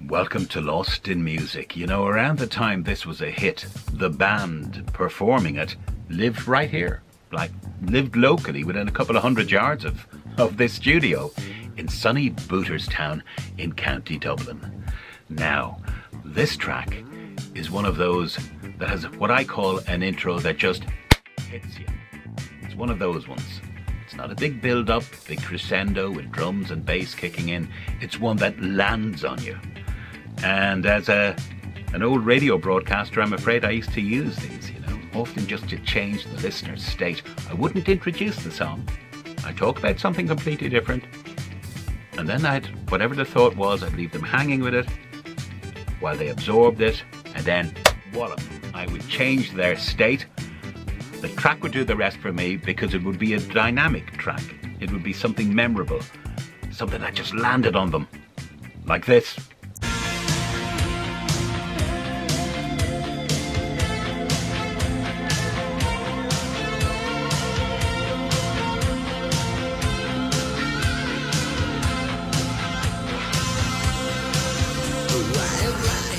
Welcome to Lost in Music. You know, around the time this was a hit, the band performing it lived right here. Like, lived locally within a couple of 100 yards of this studio in sunny Booterstown in County Dublin. Now, this track is one of those that has what I call an intro that just hits you. It's one of those ones. It's not a big build-up, big crescendo with drums and bass kicking in. It's one that lands on you. And as an old radio broadcaster, I'm afraid I used to use these, you know, often just to change the listener's state. I wouldn't introduce the song. I'd talk about something completely different. And then whatever the thought was, I'd leave them hanging with it while they absorbed it. And then, voila, I would change their state. The track would do the rest for me because it would be a dynamic track. It would be something memorable, something that just landed on them, like this. Wild ride.